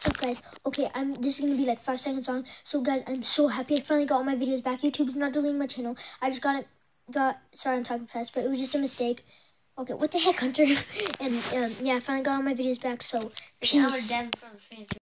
What's up, guys? Okay, this is gonna be like 5 seconds long. So, guys, I'm so happy I finally got all my videos back. YouTube's not deleting my channel. I just sorry, I'm talking fast, but it was just a mistake. Okay, what the heck, Hunter? And yeah, I finally got all my videos back. So, peace.